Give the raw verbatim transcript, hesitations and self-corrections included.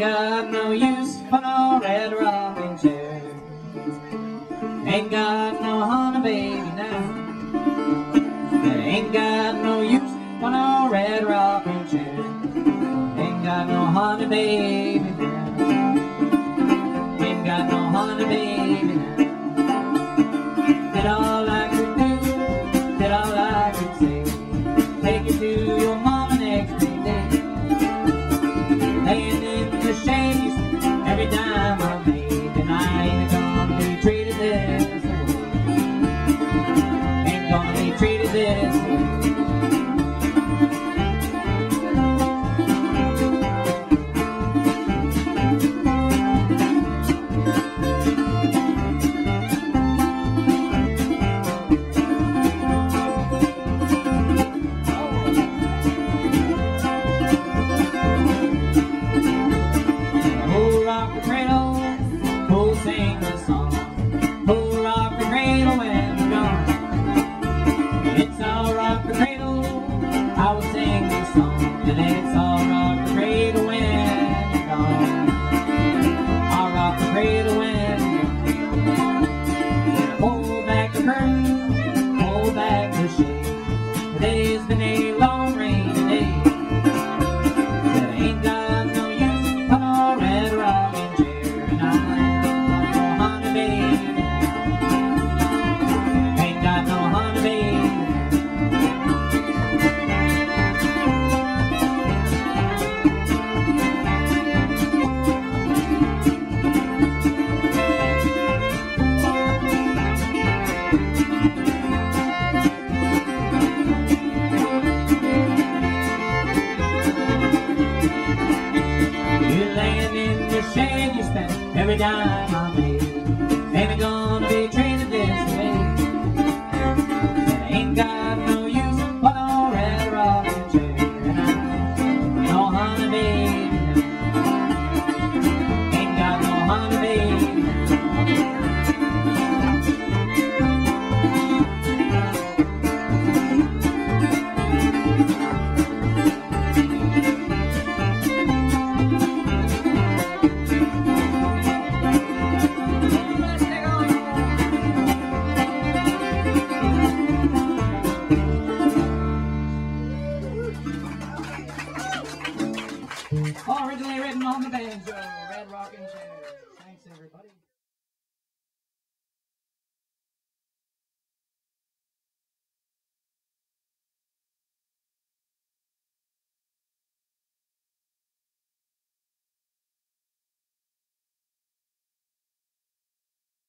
got no use for no red rocking chair. Ain't got no honey baby now. Ain't got no use for no red rocking chair. Ain't got no honey baby now. Ain't got no honey baby now. Did all I could do, did all I could say, take you to your mama next day. Laying in the shade every dime I made, and I ain't gonna be treated this way. Ain't gonna be treated this way. Rock the cradle, oh sing the song. Oh rock the cradle when we're gone. It's all rock the cradle, I will sing the song. And it's all rock the cradle when you're gone. I'll rock the cradle when you're gone. Hold back the curtain, hold back the shade. Today's been a long rainy day. There ain't got no use for no red rocking chair. And I ain't got no honey baby. Ain't got no honey baby. Shade you spent every dime I made. Ain't gonna be treated this way. Ain't got no use for no red rocking chair. And I ain't no honey baby now. Ain't got no honey baby originally written on the banjo, Red Rockin Chair. Thanks, everybody.